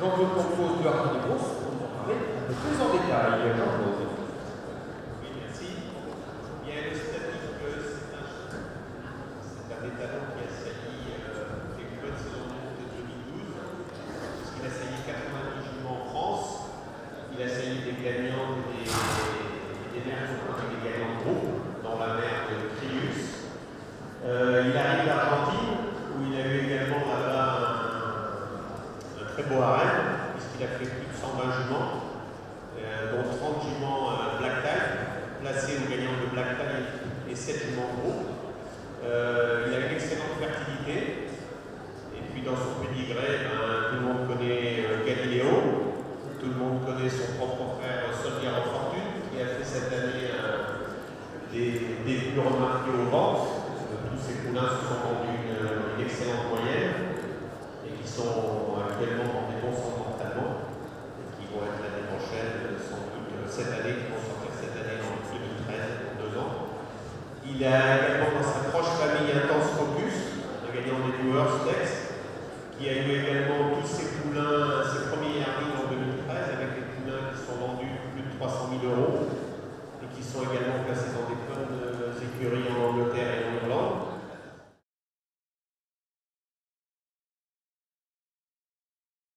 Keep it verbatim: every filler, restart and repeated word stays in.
Quand je propose de Arthur Desbros, on va en parler un peu plus en détail. Jean-Claude. Oui, merci. Bien, le statique, c'est un étalon qui a sailli euh, les plus bonnes saisons de deux mille douze, puisqu'il a sailli quatre-vingt-dix juments en France. Il a sailli des gagnants et des, des mers avec des gagnants de groupe dans la mer de Crius. Euh, il arrive d'Argentine, où il a eu également là-bas un, un très beau harem, puisqu'il a fait plus de cent vingt juments, euh, dont trente juments euh, black tie, placés aux gagnants de black tie et sept juments de groupe. Euh, il a une excellente fertilité, et puis dans son pédigré, ben, tout le monde connaît euh, Galileo. Tout le monde connaît son propre frère Soldier of Fortune, qui a fait cette année euh, des débuts remarqués aux ventes. Tous ces poulains se sont vendus une, une excellente moyenne et qui sont actuellement dans des bons comportements et qui vont être l'année prochaine, sans doute cette année, qui vont sortir cette année en deux mille treize, pour deux ans. Il a également dans sa proche famille Intense Focus, le gagnant des Brewers Dex, qui a eu également tous ses poulains, ses premiers yearlings en deux mille treize, avec des poulains qui sont vendus plus de trois cent mille